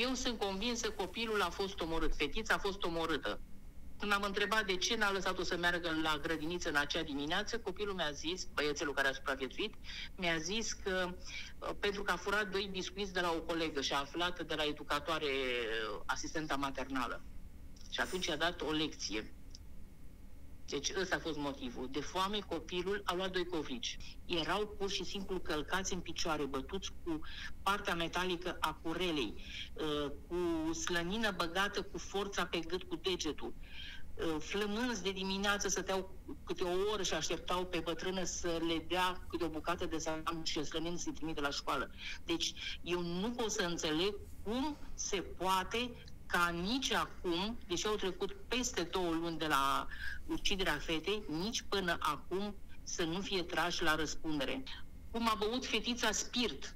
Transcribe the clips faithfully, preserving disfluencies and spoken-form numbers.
Eu sunt convinsă că copilul a fost omorât, fetița a fost omorâtă. Când am întrebat de ce n-a lăsat-o să meargă la grădiniță în acea dimineață, copilul mi-a zis, băiețelul care a supraviețuit, mi-a zis că pentru că a furat doi biscuiți de la o colegă și a aflat de la educatoare asistenta maternală. Și atunci i-a dat o lecție. Deci ăsta a fost motivul. De foame copilul a luat doi covrici. Erau pur și simplu călcați în picioare, bătuți cu partea metalică a curelei, cu slănină băgată cu forța pe gât cu degetul. Flămânzi de dimineață stăteau câte o oră și așteptau pe bătrână să le dea câte o bucată de salam și slănină să-i trimite la școală. Deci eu nu pot să înțeleg cum se poate ca nici acum, deși au trecut peste două luni de la uciderea fetei, nici până acum să nu fie trași la răspundere. Cum a băut fetița spirit,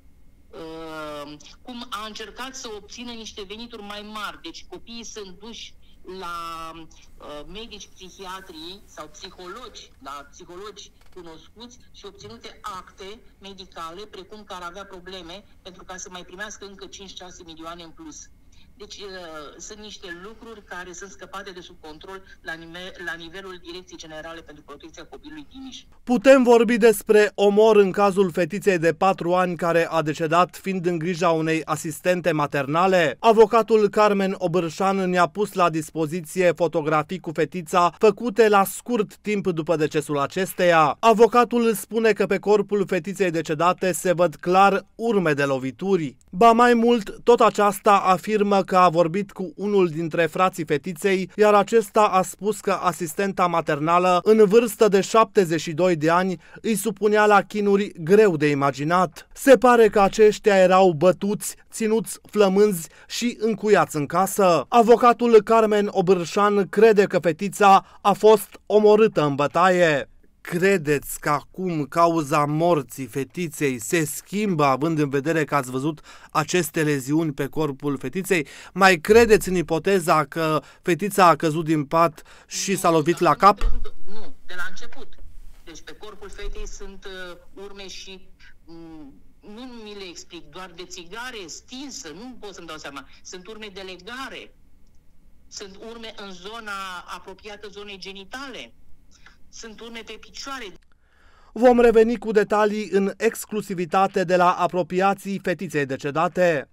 uh, cum a încercat să obțină niște venituri mai mari, deci copiii sunt duși la uh, medici psihiatrii sau psihologi, la psihologi cunoscuți și obținute acte medicale, precum că ar avea probleme pentru ca să mai primească încă cinci șase milioane în plus. Deci uh, sunt niște lucruri care sunt scăpate de sub control la, nivel, la nivelul Direcției Generale pentru Protecția Copilului Timiș. Putem vorbi despre omor în cazul fetiței de patru ani care a decedat fiind în grija unei asistente maternale? Avocatul Carmen Obârșan ne-a pus la dispoziție fotografii cu fetița făcute la scurt timp după decesul acesteia. Avocatul spune că pe corpul fetiței decedate se văd clar urme de lovituri. Ba mai mult, tot aceasta afirmă că a vorbit cu unul dintre frații fetiței, iar acesta a spus că asistenta maternală, în vârstă de șaptezeci și doi de ani, îi supunea la chinuri greu de imaginat. Se pare că aceștia erau bătuți, ținuți flămânzi și încuiați în casă. Avocatul Carmen Obârșan crede că fetița a fost omorâtă în bătaie. Credeți că acum cauza morții fetiței se schimbă, având în vedere că ați văzut aceste leziuni pe corpul fetiței? Mai credeți în ipoteza că fetița a căzut din pat și s-a lovit la cap? Nu, de la început. Deci pe corpul fetei sunt uh, urme și um, nu mi le explic, doar de țigare stinsă, nu pot să-mi dau seama. Sunt urme de legare, sunt urme în zona apropiată zonei genitale. Sunt urme pe picioare. Vom reveni cu detalii în exclusivitate de la apropiații fetiței decedate.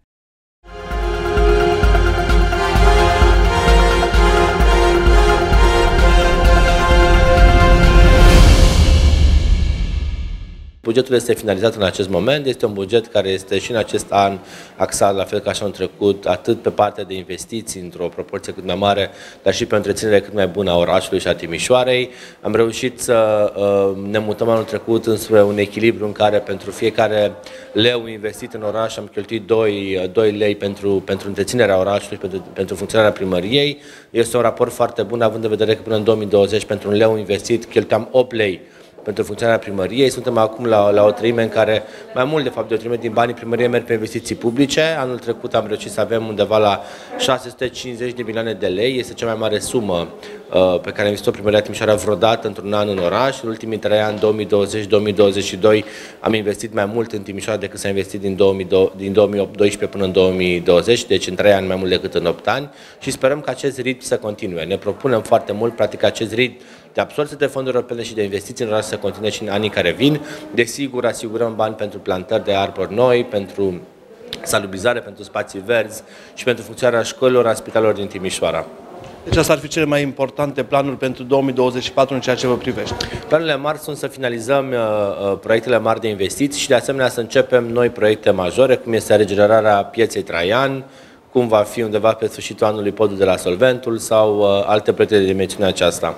Bugetul este finalizat în acest moment, este un buget care este și în acest an axat, la fel ca și anul trecut, atât pe partea de investiții într-o proporție cât mai mare, dar și pe o întreținere cât mai bună a orașului și a Timișoarei. Am reușit să uh, ne mutăm anul trecut înspre un echilibru în care pentru fiecare leu investit în oraș am cheltuit doi lei pentru, pentru întreținerea orașului, pentru, pentru funcționarea primăriei. Este un raport foarte bun, având în vedere că până în două mii douăzeci pentru un leu investit cheltuiam opt lei pentru funcționarea primăriei. Suntem acum la, la o treime în care mai mult de fapt de o treime din banii primăriei merg pe investiții publice. Anul trecut am reușit să avem undeva la șase sute cincizeci de milioane de lei. Este cea mai mare sumă uh, pe care a investit-o primăria Timișoara vreodată într-un an în oraș. În ultimii trei ani, două mii douăzeci două mii douăzeci și doi, am investit mai mult în Timișoara decât s-a investit din două mii doisprezece până în două mii douăzeci, deci în trei ani mai mult decât în opt ani și sperăm că acest ritm să continue. Ne propunem foarte mult, practic, acest ritm de absorbție de fonduri europene și de investiții în oraș să continue și în anii care vin. Desigur, asigurăm bani pentru plantări de arbori noi, pentru salubrizare, pentru spații verzi și pentru funcționarea școlilor, a spitalelor din Timișoara. Deci astea ar fi cele mai importante planuri pentru două mii douăzeci și patru în ceea ce vă privește. Planurile mari sunt să finalizăm uh, proiectele mari de investiții și de asemenea să începem noi proiecte majore, cum este regenerarea pieței Traian, cum va fi undeva pe sfârșitul anului podul de la Solventul sau uh, alte proiecte de dimensiunea aceasta.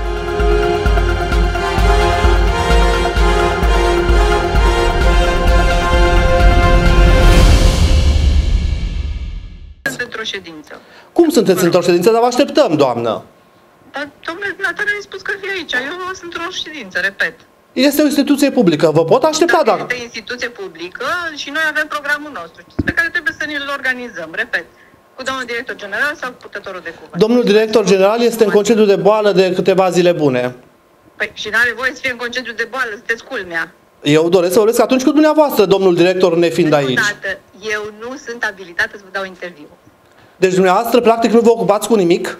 Ședință. Cum sunteți într-o ședință? Dar vă așteptăm, doamnă. Dar, domnule, dumneavoastră mi-a spus că fie aici. Eu sunt într-o ședință, repet. Este o instituție publică. Vă pot aștepta, da, dacă... Este instituție publică și noi avem programul nostru, pe care trebuie să ne-l organizăm, repet. Cu domnul director general sau cu purtătorul de cuvânt. Domnul director general este în concediu de boală de câteva zile bune. Păi și n-are voie să fie în concediu de boală, sunteți culmea. Eu doresc să vorbesc atunci cu dumneavoastră, domnul director, nefiind aici. Dată, Eu nu sunt abilitată să vă dau interviu. Deci dumneavoastră, practic, nu vă ocupați cu nimic?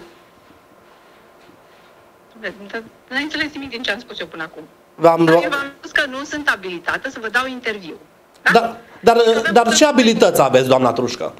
Nu ai înțeles nimic din ce am spus eu până acum. V-am Dar eu v-am spus că nu sunt abilitată să vă dau interviu. Da? Dar, dar, dar ce abilități aveți, doamna Trușcă?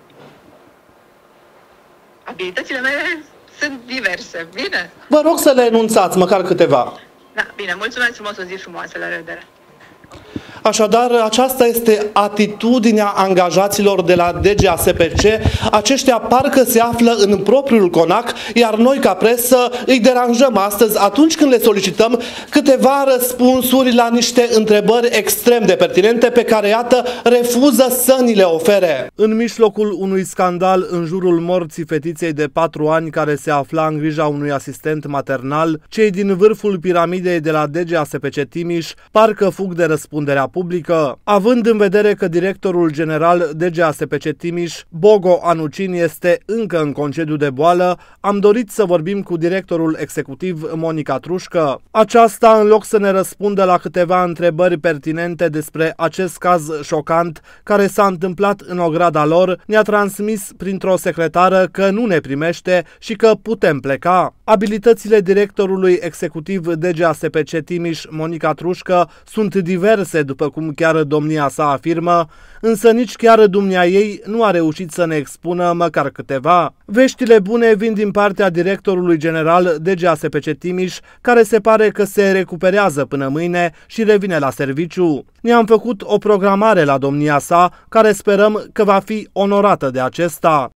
Abilitățile mele sunt diverse. Bine? Vă rog să le enunțați, măcar câteva. Da, bine. Mulțumesc frumos, o zi frumoasă. La revedere. Așadar, aceasta este atitudinea angajaților de la D G A S P C. Aceștia parcă se află în propriul conac, iar noi, ca presă, îi deranjăm astăzi atunci când le solicităm câteva răspunsuri la niște întrebări extrem de pertinente pe care, iată, refuză să ni le ofere. În mijlocul unui scandal în jurul morții fetiței de patru ani care se afla în grija unui asistent maternal, cei din vârful piramidei de la D G A S P C Timiș parcă fug de răspunderea publică. Având în vedere că directorul general D G A S P C Timiș, Bogo Anucin, este încă în concediu de boală, am dorit să vorbim cu directorul executiv Monica Trușcă. Aceasta, în loc să ne răspundă la câteva întrebări pertinente despre acest caz șocant care s-a întâmplat în ograda lor, ne-a transmis printr-o secretară că nu ne primește și că putem pleca. Abilitățile directorului executiv D G A S P C Timiș, Monica Trușcă, sunt diverse, după cum chiar domnia sa afirmă, însă nici chiar dumnea ei nu a reușit să ne expună măcar câteva. Veștile bune vin din partea directorului general D G A S P C Timiș, care se pare că se recuperează până mâine și revine la serviciu. Ne-am făcut o programare la domnia sa, care sperăm că va fi onorată de acesta.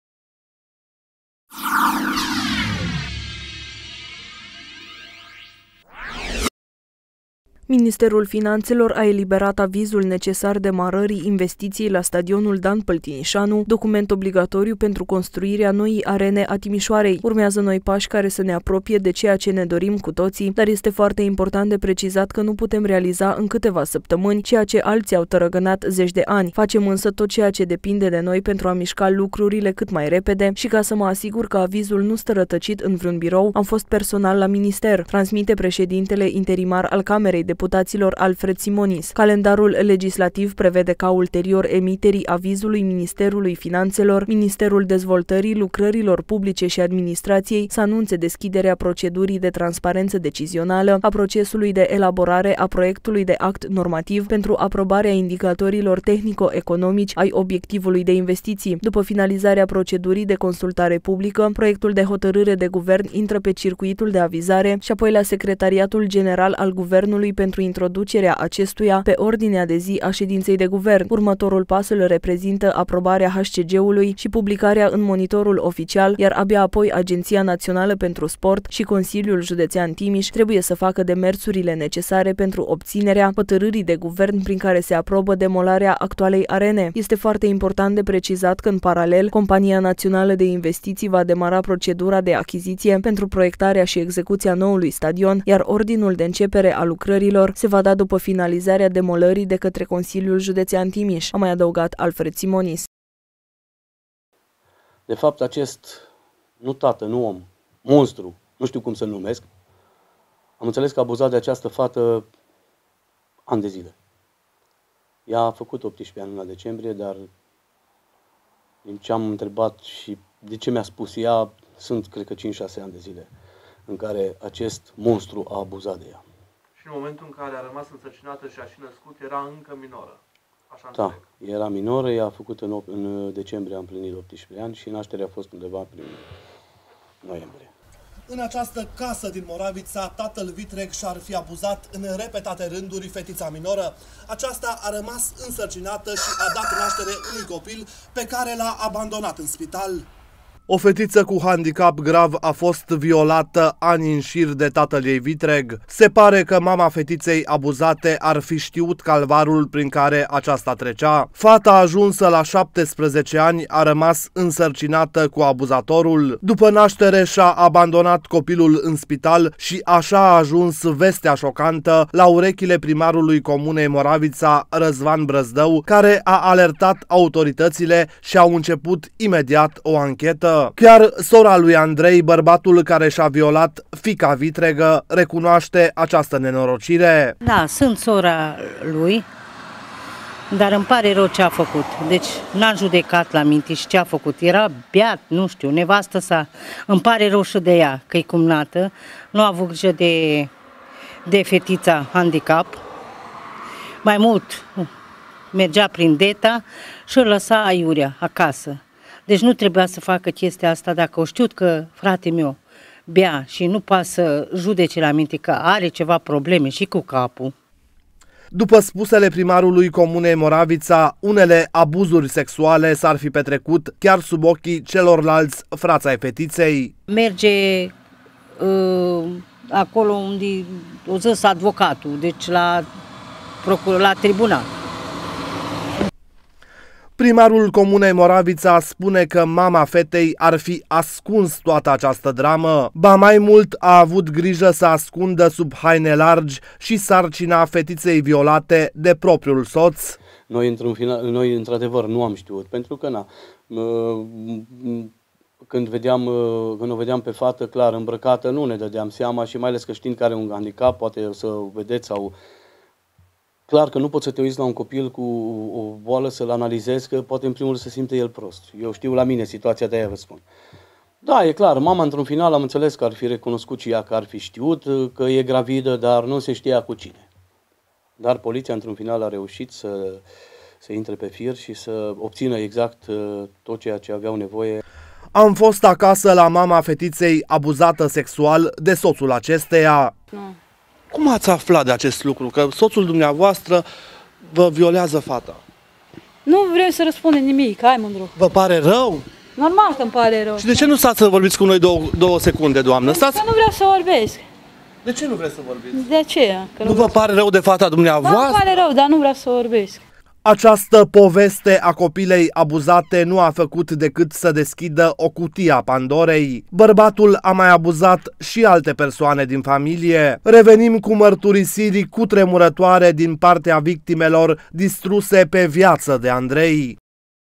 Ministerul Finanțelor a eliberat avizul necesar demarării investiției la stadionul Dan Păltinișanu, document obligatoriu pentru construirea noii arene a Timișoarei. Urmează noi pași care să ne apropie de ceea ce ne dorim cu toții, dar este foarte important de precizat că nu putem realiza în câteva săptămâni ceea ce alții au tărăgănat zeci de ani. Facem însă tot ceea ce depinde de noi pentru a mișca lucrurile cât mai repede și ca să mă asigur că avizul nu stă rătăcit în vreun birou, am fost personal la minister, transmite președintele interimar al Camerei Deputaților Alfred Simonis. Calendarul legislativ prevede ca ulterior emiterii avizului Ministerului Finanțelor, Ministerul Dezvoltării, Lucrărilor Publice și Administrației să anunțe deschiderea procedurii de transparență decizională a procesului de elaborare a proiectului de act normativ pentru aprobarea indicatorilor tehnico-economici ai obiectivului de investiții. După finalizarea procedurii de consultare publică, proiectul de hotărâre de guvern intră pe circuitul de avizare și apoi la Secretariatul General al Guvernului pentru introducerea acestuia pe ordinea de zi a ședinței de guvern. Următorul pas îl reprezintă aprobarea H C G-ului și publicarea în monitorul oficial, iar abia apoi Agenția Națională pentru Sport și Consiliul Județean Timiș trebuie să facă demersurile necesare pentru obținerea hotărârii de guvern prin care se aprobă demolarea actualei arene. Este foarte important de precizat că în paralel, Compania Națională de Investiții va demara procedura de achiziție pentru proiectarea și execuția noului stadion, iar ordinul de începere a lucrărilor se va da după finalizarea demolării de către Consiliul Județean Timiș, a mai adăugat Alfred Simonis. De fapt, acest, nu tată, nu om, monstru, nu știu cum să-l numesc, am înțeles că a abuzat de această fată ani de zile. Ea a făcut optsprezece ani în decembrie, dar din ce am întrebat și de ce mi-a spus ea, sunt, cred că, cinci șase ani de zile în care acest monstru a abuzat de ea. Și în momentul în care a rămas însărcinată și a și născut, era încă minoră. Așa da, înțeleg. Era minoră, ea a făcut în, în decembrie, a împlinit optsprezece ani și nașterea a fost undeva prin noiembrie. În această casă din Moravița, tatăl Vitreg și-ar fi abuzat în repetate rânduri fetița minoră. Aceasta a rămas însărcinată și a dat naștere unui copil pe care l-a abandonat în spital. O fetiță cu handicap grav a fost violată ani în șir de tatăl ei Vitreg. Se pare că mama fetiței abuzate ar fi știut calvarul prin care aceasta trecea. Fata ajunsă la șaptesprezece ani a rămas însărcinată cu abuzatorul. După naștere și-a abandonat copilul în spital și așa a ajuns vestea șocantă la urechile primarului comunei Moravița, Răzvan Brăzdău, care a alertat autoritățile și au început imediat o anchetă. Chiar sora lui Andrei, bărbatul care și-a violat fiica Vitregă, recunoaște această nenorocire. Da, sunt sora lui. Dar îmi pare rău ce a făcut. Deci n-a judecat la minte și ce a făcut. Era beat, nu știu, nevastă sa. Îmi pare rău și de ea, că e cumnată. Nu a avut grijă de, de fetița handicap. Mai mult mergea prin deta și îl lăsa aiurea acasă. Deci nu trebuia să facă chestia asta dacă o știut că frate meu bea și nu poate să judece la minte că are ceva probleme și cu capul. După spusele primarului Comunei Moravița, unele abuzuri sexuale s-ar fi petrecut chiar sub ochii celorlalți frați ai fetiței. Merge uh, acolo unde o zis advocatul, deci la, la tribunal. Primarul Comunei Moravița spune că mama fetei ar fi ascuns toată această dramă, ba mai mult a avut grijă să ascundă sub haine largi și sarcina fetiței violate de propriul soț. Noi, într-un final, noi într-adevăr, nu am știut, pentru că na, când, vedeam, când o vedeam pe fată clar îmbrăcată, nu ne dădeam seama și mai ales că știind că are un handicap, poate să o vedeți sau... Clar că nu poți să te uiți la un copil cu o boală, să-l analizezi, că poate în primul rând se simte el prost. Eu știu la mine situația, de aia vă spun. Da, e clar, mama într-un final am înțeles că ar fi recunoscut și ea că ar fi știut că e gravidă, dar nu se știa cu cine. Dar poliția într-un final a reușit să, să intre pe fir și să obțină exact tot ceea ce aveau nevoie. Am fost acasă la mama fetiței abuzată sexual de soțul acesteia. Nu. Cum ați aflat de acest lucru? Că soțul dumneavoastră vă violează fata. Nu vreau să răspundem nimic, hai mândru. Vă pare rău? Normal că îmi pare rău. Și de ce nu stați să vorbiți cu noi două, două secunde, doamnă? Stați... Că nu vreau să vorbesc. De ce nu vreți să vorbiți? De aceea. Că nu nu vă pare rău de fata dumneavoastră? Nu pare rău, dar nu vreau să vorbesc. Această poveste a copilei abuzate nu a făcut decât să deschidă o cutie a Pandorei. Bărbatul a mai abuzat și alte persoane din familie. Revenim cu mărturisiri cutremurătoare din partea victimelor distruse pe viață de Andrei.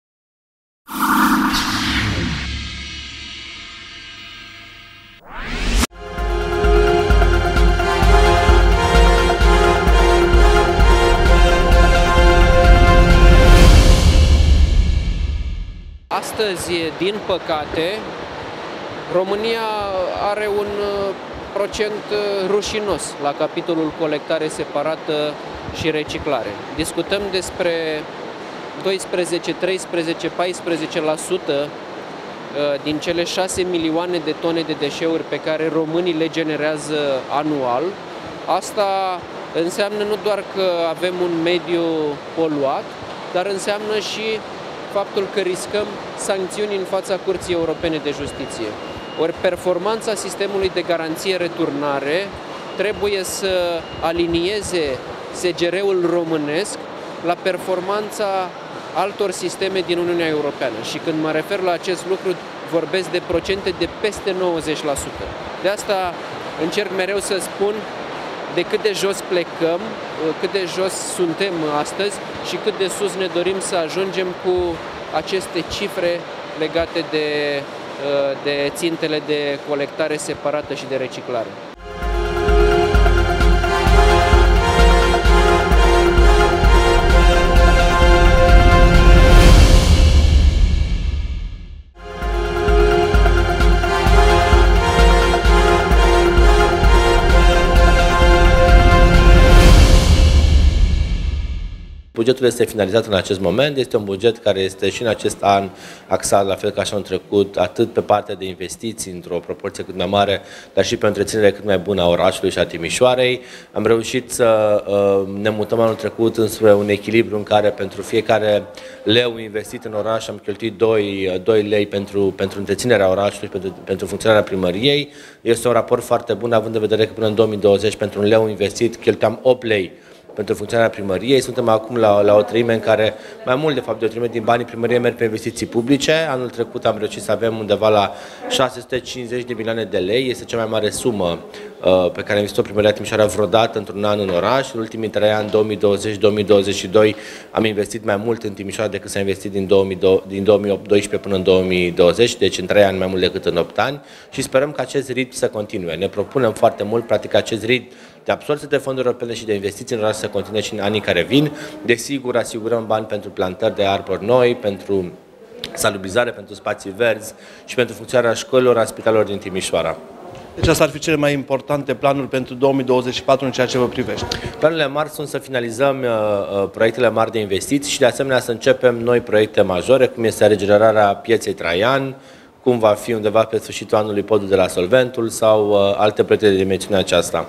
Astăzi, din păcate, România are un procent rușinos la capitolul colectare separată și reciclare. Discutăm despre doisprezece, treisprezece, paisprezece la sută din cele șase milioane de tone de deșeuri pe care românii le generează anual. Asta înseamnă nu doar că avem un mediu poluat, dar înseamnă și faptul că riscăm sancțiuni în fața Curții Europene de Justiție. Ori performanța sistemului de garanție-returnare trebuie să alinieze S G R-ul românesc la performanța altor sisteme din Uniunea Europeană. Și când mă refer la acest lucru, vorbesc de procente de peste nouăzeci la sută. De asta încerc mereu să spun de cât de jos plecăm, cât de jos suntem astăzi și cât de sus ne dorim să ajungem cu aceste cifre legate de, de țintele de colectare separată și de reciclare. Bugetul este finalizat în acest moment, este un buget care este și în acest an axat, la fel ca și anul trecut, atât pe partea de investiții într-o proporție cât mai mare, dar și pe o întreținere cât mai bună a orașului și a Timișoarei. Am reușit să uh, ne mutăm anul trecut înspre un echilibru în care pentru fiecare leu investit în oraș am cheltuit doi lei pentru, pentru întreținerea orașului, pentru, pentru funcționarea primăriei. Este un raport foarte bun, având în vedere că până în două mii douăzeci pentru un leu investit cheltuiam opt lei pentru funcționarea primăriei. Suntem acum la, la o treime în care, mai mult de fapt de o treime din banii primăriei merg pe investiții publice. Anul trecut am reușit să avem undeva la șase sute cincizeci de milioane de lei. Este cea mai mare sumă uh, pe care a investit-o primăria Timișoara vreodată într-un an în oraș. În ultimii trei ani, două mii douăzeci două mii douăzeci și doi, am investit mai mult în Timișoara decât s-a investit din, două mii doisprezece până în două mii douăzeci, deci în trei ani mai mult decât în opt ani și sperăm că acest ritm să continue. Ne propunem foarte mult, practic acest ritm de absorbție de fonduri europene și de investiții în oraș să continue și în anii care vin. Desigur, asigurăm bani pentru plantări de arbori noi, pentru salubrizare, pentru spații verzi și pentru funcționarea școlilor, a spitalelor din Timișoara. Deci astea ar fi cele mai importante planuri pentru două mii douăzeci și patru în ceea ce vă privește. Planurile mari sunt să finalizăm uh, proiectele mari de investiții și de asemenea să începem noi proiecte majore, cum este regenerarea pieței Traian, cum va fi undeva pe sfârșitul anului podul de la Solventul sau uh, alte proiecte de dimensiunea aceasta.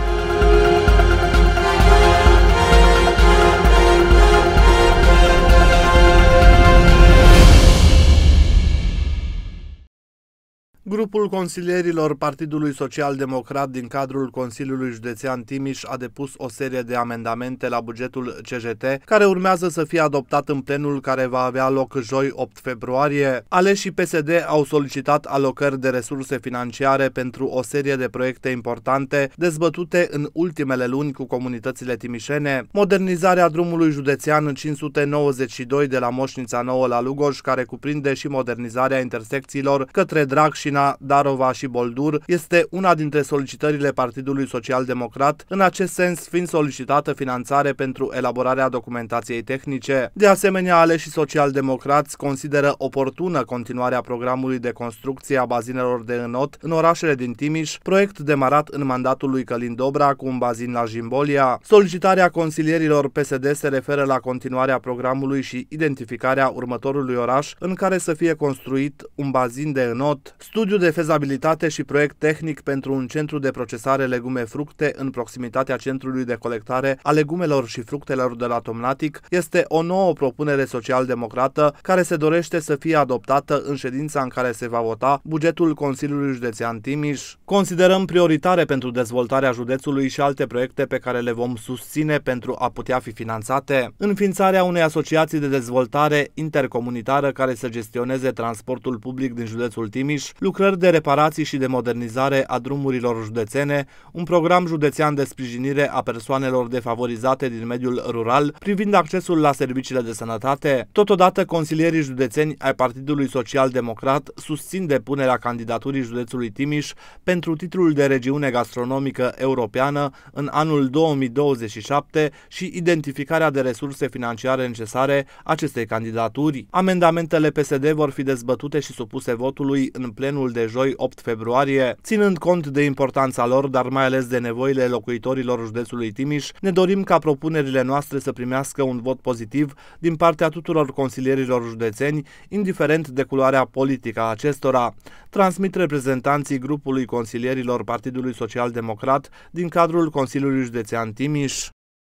Grupul consilierilor Partidului Social-Democrat din cadrul Consiliului Județean Timiș a depus o serie de amendamente la bugetul C J T, care urmează să fie adoptat în plenul care va avea loc joi opt februarie. Aleșii P S D au solicitat alocări de resurse financiare pentru o serie de proiecte importante dezbătute în ultimele luni cu comunitățile timișene. Modernizarea drumului județean cinci sute nouăzeci și doi de la Moșnița Nouă la Lugoj, care cuprinde și modernizarea intersecțiilor către Dragșina, Darova și Boldur, este una dintre solicitările Partidului Social-Democrat, în acest sens fiind solicitată finanțare pentru elaborarea documentației tehnice. De asemenea, aleșii social-democrați consideră oportună continuarea programului de construcție a bazinelor de înot în orașele din Timiș, proiect demarat în mandatul lui Călin Dobra cu un bazin la Jimbolia. Solicitarea consilierilor P S D se referă la continuarea programului și identificarea următorului oraș în care să fie construit un bazin de înot, studiu de fezabilitate și proiect tehnic pentru un centru de procesare legume-fructe în proximitatea centrului de colectare a legumelor și fructelor de la Tomnatic este o nouă propunere social-democrată care se dorește să fie adoptată în ședința în care se va vota bugetul Consiliului Județean Timiș. Considerăm prioritare pentru dezvoltarea județului și alte proiecte pe care le vom susține pentru a putea fi finanțate. Înființarea unei asociații de dezvoltare intercomunitară care să gestioneze transportul public din județul Timiș, lucrări de reparații și de modernizare a drumurilor județene, un program județean de sprijinire a persoanelor defavorizate din mediul rural privind accesul la serviciile de sănătate. Totodată, consilierii județeni ai Partidului Social-Democrat susțin depunerea candidaturii județului Timiș pentru titlul de regiune gastronomică europeană în anul două mii douăzeci și șapte și identificarea de resurse financiare necesare acestei candidaturi. Amendamentele P S D vor fi dezbătute și supuse votului în plenul de joi opt februarie. Ținând cont de importanța lor, dar mai ales de nevoile locuitorilor județului Timiș, ne dorim ca propunerile noastre să primească un vot pozitiv din partea tuturor consilierilor județeni, indiferent de culoarea politică a acestora. Transmit reprezentanții grupului consilierilor Partidului Social-Democrat din cadrul Consiliului Județean Timiș.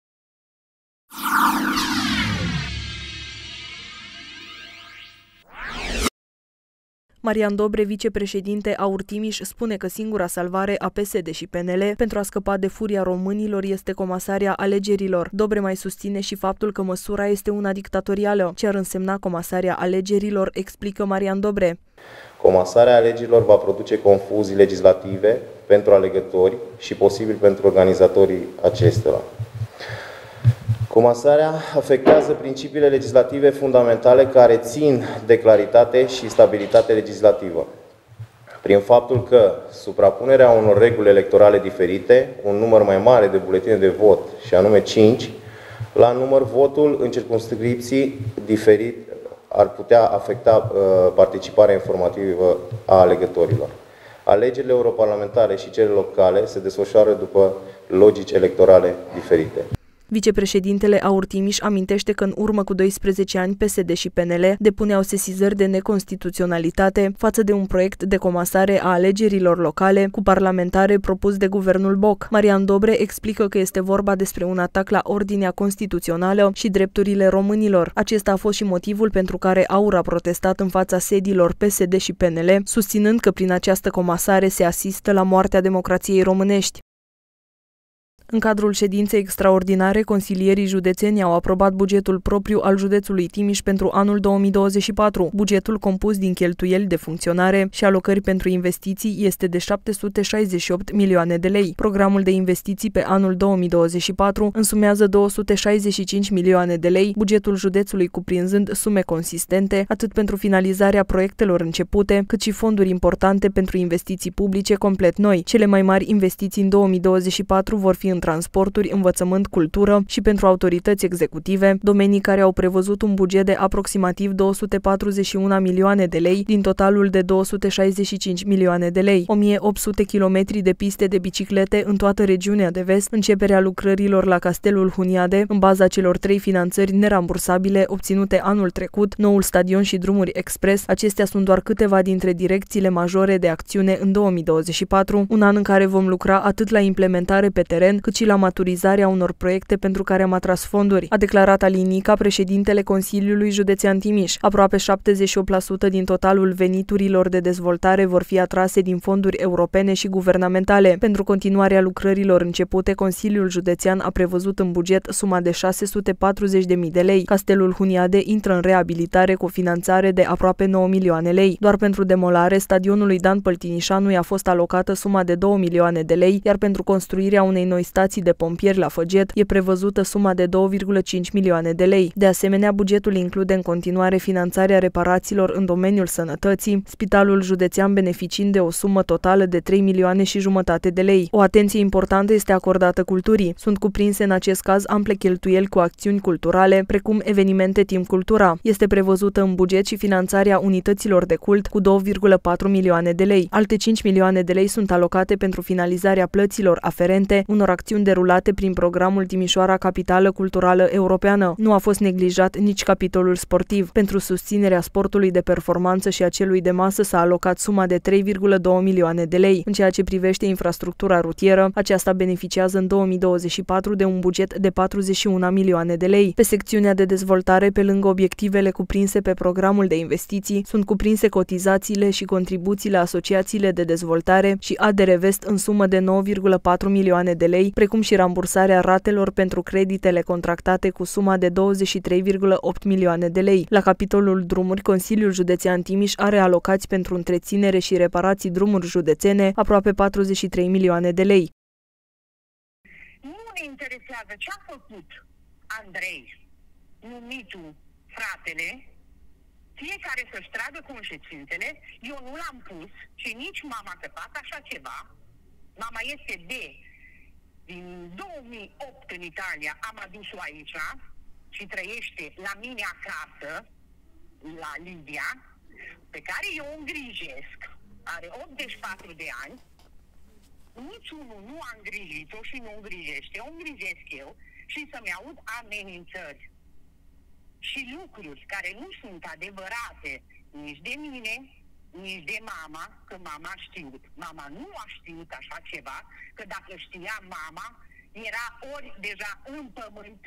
Marian Dobre, vicepreședinte Aur Timiș, spune că singura salvare a P S D și P N L pentru a scăpa de furia românilor este comasarea alegerilor. Dobre mai susține și faptul că măsura este una dictatorială. Ce ar însemna comasarea alegerilor, explică Marian Dobre. Comasarea alegerilor va produce confuzii legislative pentru alegători și posibil pentru organizatorii acestora. Comasarea afectează principiile legislative fundamentale care țin de claritate și stabilitate legislativă. Prin faptul că suprapunerea unor reguli electorale diferite, un număr mai mare de buletine de vot, și anume cinci, la număr votul în circumscripții diferite ar putea afecta uh, participarea informativă a alegătorilor. Alegerile europarlamentare și cele locale se desfășoară după logici electorale diferite. Vicepreședintele Aur Timiș amintește că în urmă cu doisprezece ani P S D și P N L depuneau sesizări de neconstituționalitate față de un proiect de comasare a alegerilor locale cu parlamentare propus de guvernul Boc. Marian Dobre explică că este vorba despre un atac la ordinea constituțională și drepturile românilor. Acesta a fost și motivul pentru care Aur a protestat în fața sediilor P S D și P N L, susținând că prin această comasare se asistă la moartea democrației românești. În cadrul ședinței extraordinare, consilierii județeni au aprobat bugetul propriu al județului Timiș pentru anul două mii douăzeci și patru. Bugetul, compus din cheltuieli de funcționare și alocări pentru investiții, este de șapte sute șaizeci și opt milioane de lei. Programul de investiții pe anul două mii douăzeci și patru însumează două sute șaizeci și cinci milioane de lei, bugetul județului cuprinzând sume consistente, atât pentru finalizarea proiectelor începute, cât și fonduri importante pentru investiții publice complet noi. Cele mai mari investiții în două mii douăzeci și patru vor fi în transporturi, învățământ, cultură și pentru autorități executive, domenii care au prevăzut un buget de aproximativ două sute patruzeci și unu milioane de lei din totalul de două sute șaizeci și cinci milioane de lei, o mie opt sute kilometri de piste de biciclete în toată regiunea de vest, începerea lucrărilor la Castelul Huniade, în baza celor trei finanțări nerambursabile obținute anul trecut, noul stadion și drumuri expres. Acestea sunt doar câteva dintre direcțiile majore de acțiune în două mii douăzeci și patru, un an în care vom lucra atât la implementare pe teren, cât și la maturizarea unor proiecte pentru care am atras fonduri, a declarat Alin Nica, președintele Consiliului Județean Timiș. Aproape șaptezeci și opt la sută din totalul veniturilor de dezvoltare vor fi atrase din fonduri europene și guvernamentale. Pentru continuarea lucrărilor începute, Consiliul Județean a prevăzut în buget suma de șase sute patruzeci de mii de lei. Castelul Huniade intră în reabilitare cu o finanțare de aproape nouă milioane lei. Doar pentru demolare, stadionului Dan Păltinișanu i-a fost alocată suma de două milioane de lei, iar pentru construirea unei noi stații de pompieri la Făget e prevăzută suma de două virgulă cinci milioane de lei. De asemenea, bugetul include în continuare finanțarea reparațiilor în domeniul sănătății, Spitalul Județean beneficiind de o sumă totală de trei milioane și jumătate de lei. O atenție importantă este acordată culturii. Sunt cuprinse în acest caz ample cheltuieli cu acțiuni culturale, precum evenimente Timp Cultura. Este prevăzută în buget și finanțarea unităților de cult cu două virgulă patru milioane de lei. Alte cinci milioane de lei sunt alocate pentru finalizarea plăților aferente unor acțiuni derulate prin programul Timișoara Capitală Culturală Europeană. Nu a fost neglijat nici capitolul sportiv. Pentru susținerea sportului de performanță și a celui de masă s-a alocat suma de trei virgulă doi milioane de lei. În ceea ce privește infrastructura rutieră, aceasta beneficiază în două mii douăzeci și patru de un buget de patruzeci și unu milioane de lei. Pe secțiunea de dezvoltare, pe lângă obiectivele cuprinse pe programul de investiții, sunt cuprinse cotizațiile și contribuțiile asociațiile de dezvoltare și A D R Vest în sumă de nouă virgulă patru milioane de lei, precum și rambursarea ratelor pentru creditele contractate cu suma de douăzeci și trei virgulă opt milioane de lei. La capitolul drumuri, Consiliul Județean Timiș are alocați pentru întreținere și reparații drumuri județene aproape patruzeci și trei milioane de lei. Nu ne interesează ce a făcut Andrei, numitul fratele, fiecare să-și tragă consecințele. Eu nu l-am pus și nici mama să facă așa ceva. Mama este de din două mii opt în Italia, am adus-o aici și trăiește la mine acasă, la Lidia, pe care eu o îngrijesc. Are optzeci și patru de ani. Niciunul nu a îngrijit-o și nu îngrijește. O îngrijesc eu și să-mi aud amenințări și lucruri care nu sunt adevărate nici de mine, nici de mama, că mama a știut. Mama nu a știut așa ceva, că dacă știa mama, era ori deja în pământ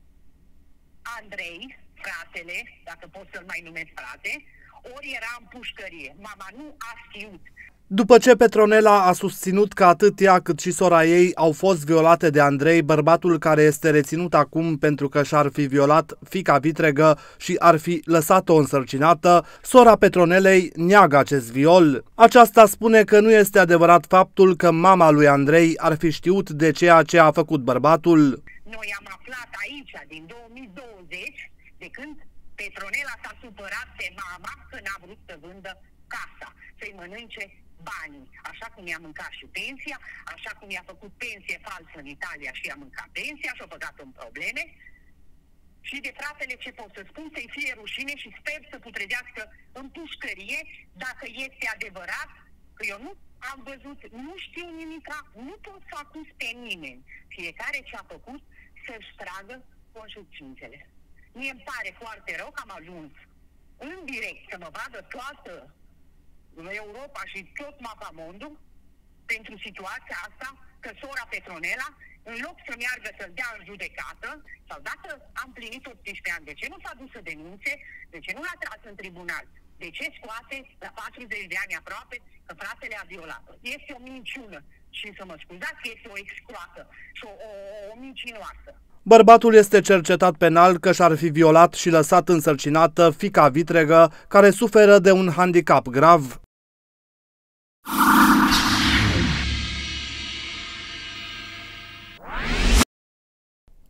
Andrei, fratele, dacă pot să-l mai numesc frate, ori era în pușcărie. Mama nu a știut. După ce Petronela a susținut că atât ea cât și sora ei au fost violate de Andrei, bărbatul care este reținut acum pentru că și-ar fi violat fiica vitregă și ar fi lăsat-o însărcinată, sora Petronelei neagă acest viol. Aceasta spune că nu este adevărat faptul că mama lui Andrei ar fi știut de ceea ce a făcut bărbatul. Noi am aflat aici din două mii douăzeci, de când Petronela s-a supărat pe mama că n-a vrut să vândă casa, să-i mănânce banii, așa cum i-a mâncat și pensia, așa cum i-a făcut pensie falsă în Italia și i-a mâncat pensia și a băgat în probleme. Și de fratele ce pot să spun, să-i fie rușine și sper să putrezească în pușcărie dacă este adevărat, că eu nu am văzut, nu știu nimica, nu pot să acuz pe nimeni. Fiecare ce a făcut să-și tragă consecințele. Mie îmi pare foarte rău că am ajuns în direct să mă vadă toată Europa și tot mapamondul pentru situația asta, că sora Petronela, în loc să meargă să-l dea în judecată, sau dacă am plinit optsprezece ani, de ce nu s-a dus să denunțe, de ce nu l-a tras în tribunal, de ce scoate la patruzeci de ani aproape că fratele a violat-o? Este o minciună și să mă scuzați, este o excroată și o, o, o mincinoasă. Bărbatul este cercetat penal că și-ar fi violat și lăsat însărcinată fiica vitregă care suferă de un handicap grav.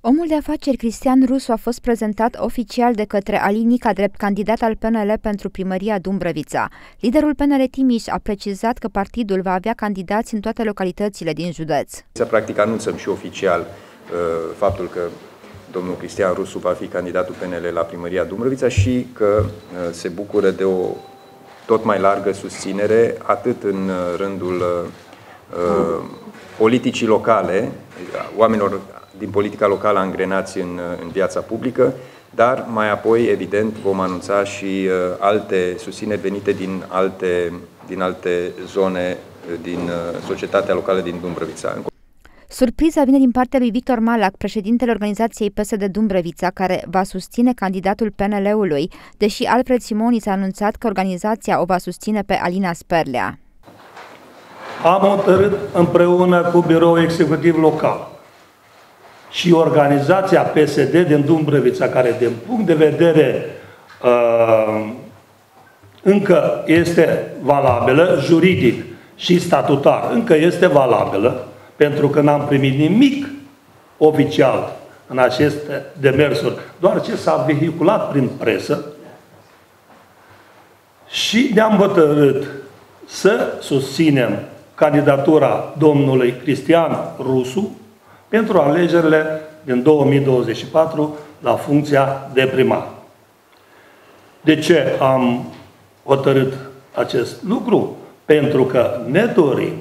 Omul de afaceri Cristian Rusu a fost prezentat oficial de către Alin ca drept candidat al P N L pentru primăria Dumbrăvița. Liderul P N L Timiș a precizat că partidul va avea candidați în toate localitățile din județ. Să practic anunțăm și oficial uh, faptul că domnul Cristian Rusu va fi candidatul P N L la primăria Dumbrăvița și că uh, se bucură de o tot mai largă susținere atât în uh, rândul uh, politicii locale, oamenilor din politica locală angrenați în, în viața publică, dar mai apoi, evident, vom anunța și uh, alte susțineri venite din alte, din alte zone din uh, societatea locală din Dumbrăvița. Surpriza vine din partea lui Victor Malac, președintele organizației P S D Dumbrăvița, care va susține candidatul P N L-ului, deși Alfred Simoniț a anunțat că organizația o va susține pe Alina Sperlea. Am hotărât împreună cu biroul executiv local și organizația P S D din Dumbrăvița, care din punct de vedere uh, încă este valabilă, juridic și statutar, încă este valabilă, pentru că n-am primit nimic oficial în aceste demersuri, doar ce s-a vehiculat prin presă, și ne-am hotărât să susținem candidatura domnului Cristian Rusu pentru alegerile din două mii douăzeci și patru la funcția de primar. De ce am hotărât acest lucru? Pentru că ne dorim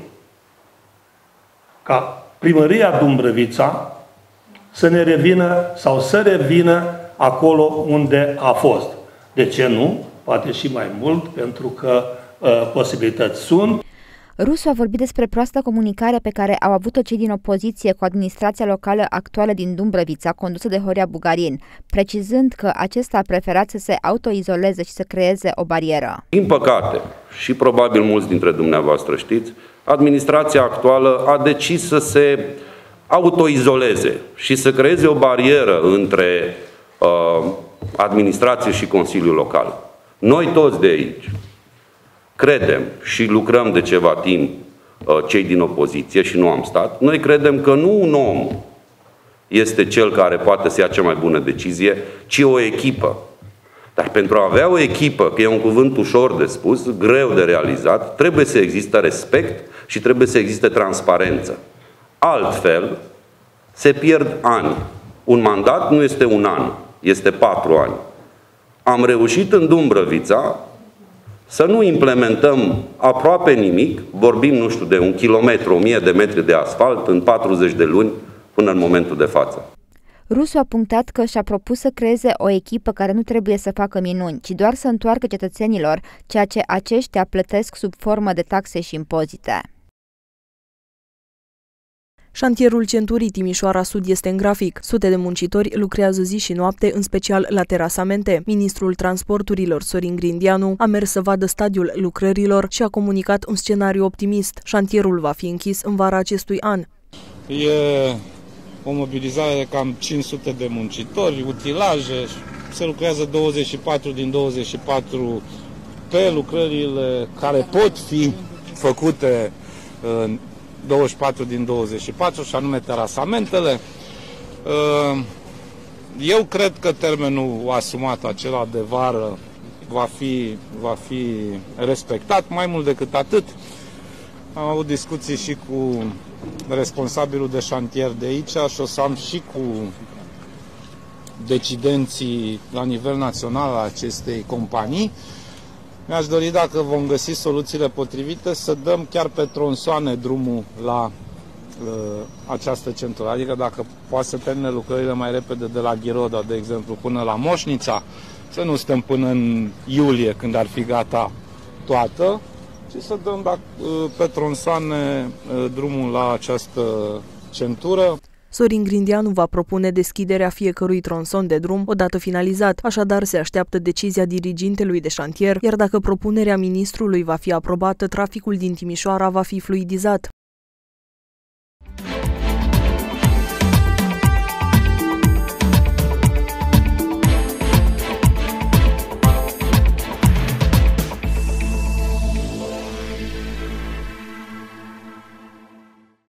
ca primăria Dumbrăvița să ne revină sau să revină acolo unde a fost. De ce nu? Poate și mai mult, pentru că uh, posibilități sunt. Rusu a vorbit despre proastă comunicare pe care au avut-o cei din opoziție cu administrația locală actuală din Dumbrăvița, condusă de Horia Bugarin, precizând că acesta a preferat să se autoizoleze și să creeze o barieră. Din păcate, și probabil mulți dintre dumneavoastră știți, administrația actuală a decis să se autoizoleze și să creeze o barieră între uh, administrație și Consiliul Local. Noi toți de aici credem și lucrăm de ceva timp, cei din opoziție, și nu am stat, noi credem că nu un om este cel care poate să ia cea mai bună decizie, ci o echipă. Dar pentru a avea o echipă, că e un cuvânt ușor de spus, greu de realizat, trebuie să existe respect și trebuie să existe transparență. Altfel, se pierd ani. Un mandat nu este un an, este patru ani. Am reușit în Dumbrăvița să nu implementăm aproape nimic, vorbim, nu știu, de un kilometru, o mie de metri de asfalt în patruzeci de luni până în momentul de față. Rusu a punctat că și-a propus să creeze o echipă care nu trebuie să facă minuni, ci doar să întoarcă cetățenilor ceea ce aceștia plătesc sub formă de taxe și impozite. Șantierul centurii Timișoara Sud este în grafic. Sute de muncitori lucrează zi și noapte, în special la terasamente. Ministrul Transporturilor, Sorin Grindeanu, a mers să vadă stadiul lucrărilor și a comunicat un scenariu optimist. Șantierul va fi închis în vara acestui an. E o mobilizare de cam cinci sute de muncitori, utilaje, se lucrează douăzeci și patru din douăzeci și patru pe lucrările care pot fi făcute în douăzeci și patru din douăzeci și patru, și anume terasamentele. Eu cred că termenul asumat, acela de vară, va fi, va fi respectat. Mai mult decât atât, am avut discuții și cu responsabilul de șantier de aici și o să am și cu decidenții la nivel național a acestei companii. Mi-aș dori, dacă vom găsi soluțiile potrivite, să dăm chiar pe tronsoane drumul la uh, această centură. Adică dacă poate să termine lucrările mai repede de la Ghiroda, de exemplu, până la Moșnița, să nu stăm până în iulie, când ar fi gata toată, ci să dăm dacă, uh, pe tronsoane uh, drumul la această centură. Sorin Grindeanu va propune deschiderea fiecărui tronson de drum odată finalizat, așadar se așteaptă decizia dirigintelui de șantier, iar dacă propunerea ministrului va fi aprobată, traficul din Timișoara va fi fluidizat.